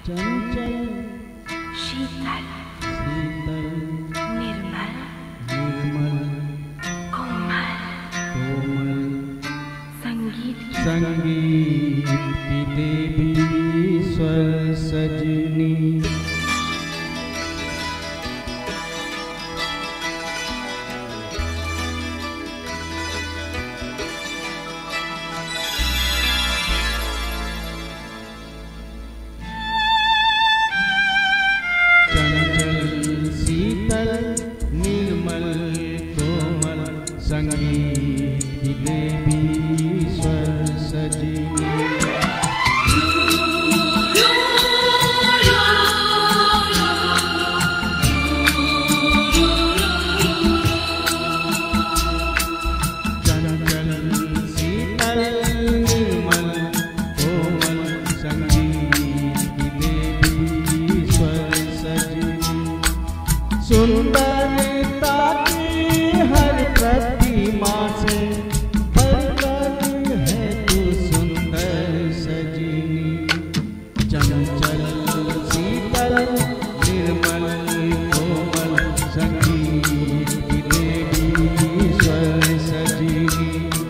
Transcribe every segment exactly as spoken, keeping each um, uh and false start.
चंचल शीतल शीतल निर्मल निर्मल कोमल कोमल संगीत की संगीत की देवी स्वर सजनी। संगीत की देवी स्वर सजनी। चंचल शीतल निर्मल कोमल संगीत की देवी स्वर सजनी। सुंदरता की हर प्रतिमा से बढ़कर है तू सुंदर सजनी। चंचल शीतल निर्मल कोमल संगीत की देवी स्वर सजनी।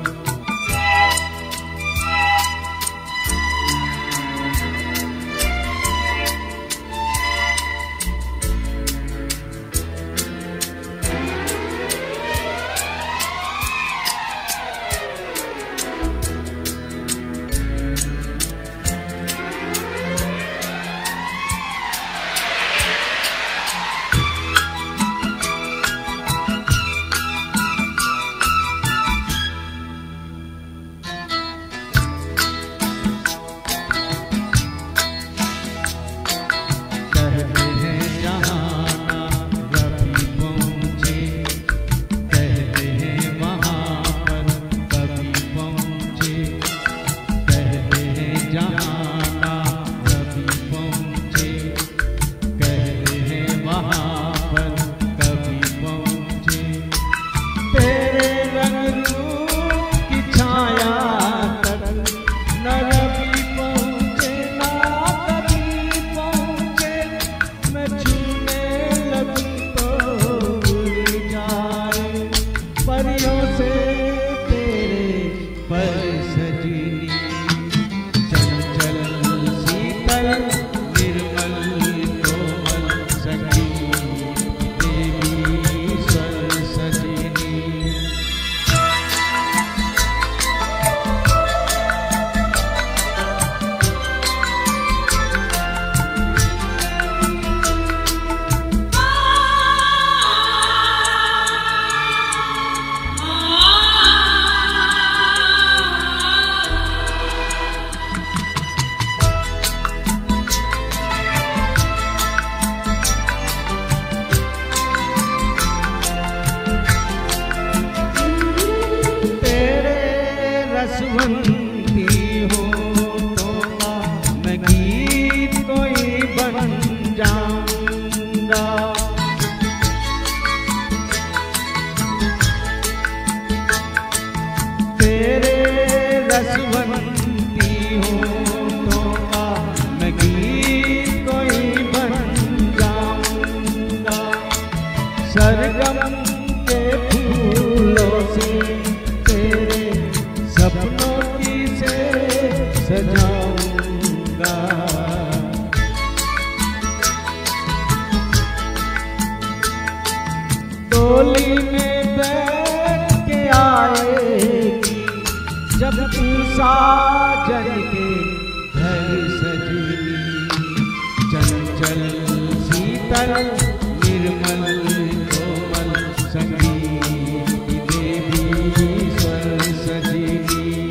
रसवंती होठों का मैं गीत कोई बन जाऊंगा। तेरे रसवंती होठों का मैं गीत कोई बन जाऊंगा। सरगम के फूलों से तेरे सपनों की से सजाऊंगा। डोली में बैठ के आएगी जब तू साजन के घर सजनी। चंचल शीतल निर्मल कोमल संगीत की देवी स्वर सजनी।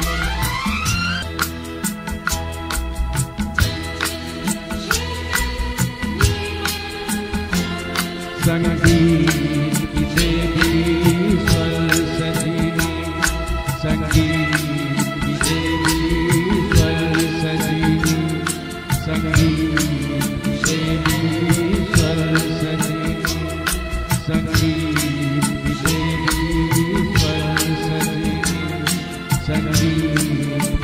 संगीत की देवी स्वर सजनी। संगीत की देवी स्वर सजनी। संगीत की देवी स्वर सजनी। संगीत की देवी स्वर सजनी। संगीत